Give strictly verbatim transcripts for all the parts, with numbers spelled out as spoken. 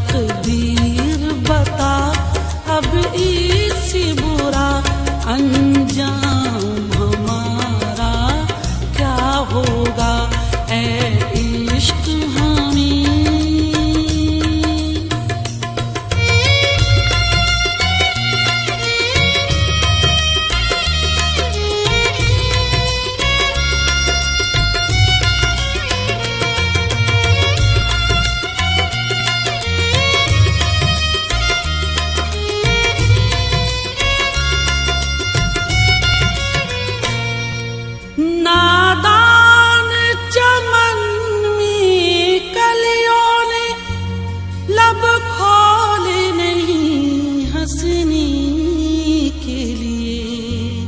तकदीर बता अब इससे बुरा अंजाम हमारा क्या होगा ऐ इश्क हमें। नादान चमन में कलियों ने लब खोले नहीं हंसने के लिए।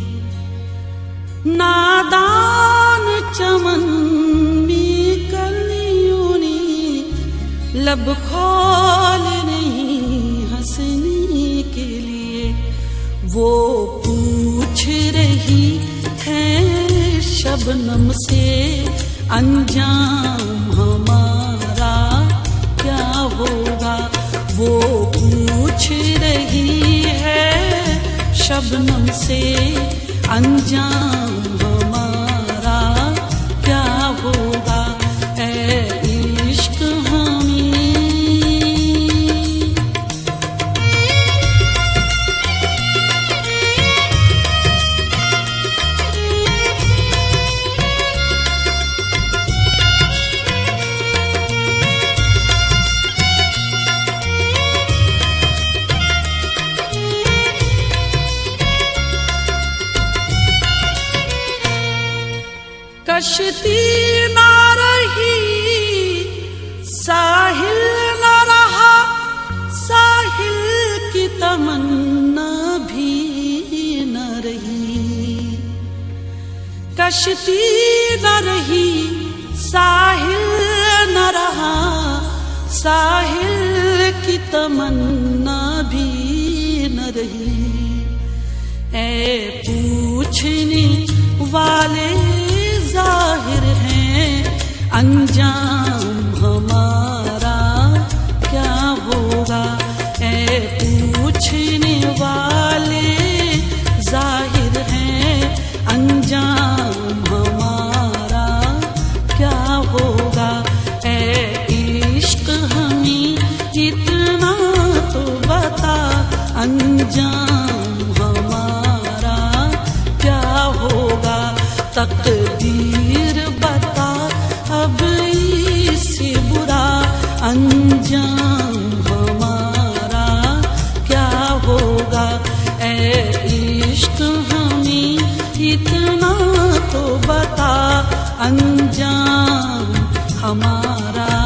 नादान चमन में कलियों ने लब खोले नहीं हंसने के लिए। वो पूछ रही है शबनम से अंजाम हमारा क्या होगा। वो पूछ रही है शबनम से अंजाम हमारा क्या होगा ऐ इश्क हमें। कश्ती ना रही साहिल न रहा, साहिल की तमन्ना भी न रही। कश्ती न रही साहिल न रहा, साहिल की तमन्ना भी न रही। ऐ पूछने वाले जाहिर है अंजाम हमारा क्या होगा ऐ पूछने वाले जाहिर है अंजाम हमारा क्या होगा ऐ इश्क हमें। इतना तो बता अंजाम हमारा क्या होगा। तकदीर बता अब इससे बुरा अंजाम हमारा क्या होगा ऐ इश्क हमें। इतना तो बता अंजाम हमारा